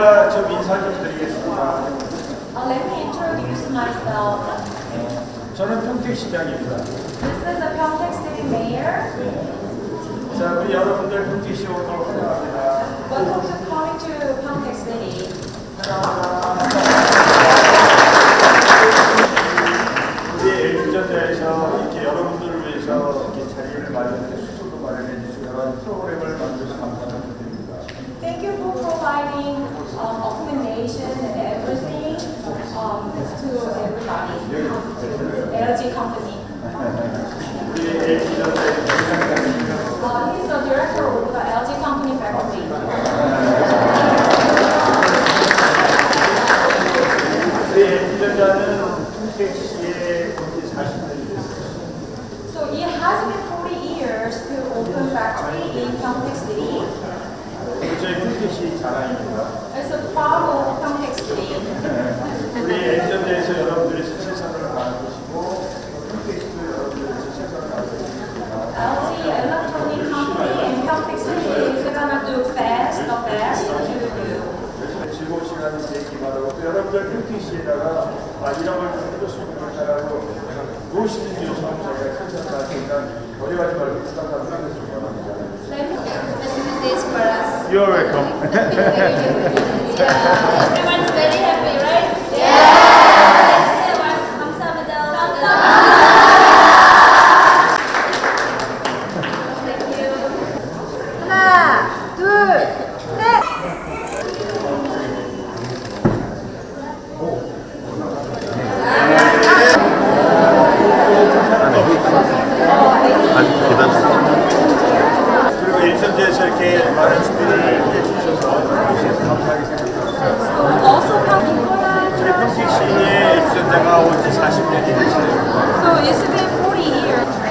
제가 좀 인사 좀 드리겠습니다. Let me introduce myself. 저는 평택시장입니다. This is a Pyeongtaek City Mayor. 자, 우리 여러분들 평택시 오늘 환영합니다. Welcome to coming to Pyeongtaek City. 우리 LG전자에서 이렇게 여러분들을 위해서 이렇게 자리를 마련해 수소도 마련해 주시고 여러 프로그램을 만들어서 감사드립니다. Thank you for providing accommodation and everything to everybody. LG company. 우리 LG전자의 He's the director of the LG company faculty. 우리 LG전자는 평택시에 이제 40년이 됐어요. So it has been 40 years to open factory in Pyeongtaek City. 저희 평택시 자랑입니다. It's a proud of Pyeongtaek City. 우리 LG전자에서 여러분들이 세상을 가는 것이고 평택시도 여러분들이 세상을 가는 것입니다. LG Electronic Company in Pyeongtaek City is gonna do the best to do. 즐거운 시간이 되기 바라고 또 여러분들 평택시에다가 이런 걸 좀 해줬으면 좋겠다라고 무엇이든지 요청하면 저희가 컨설트하니까 어려워하지 말고 부탁하고 하겠습니다. Facilities for us. You're welcome. Everyone's very happy, right? 감사합니다. Thank you. 하나, 둘, 셋. 그리고 LG전자에서 이렇게 많은 준비를 해주셔서 감사하게 생각합니다. Also coming 저희 평택시에 LG전자가 온 지 40년이 됐어요. So it's been 40 years.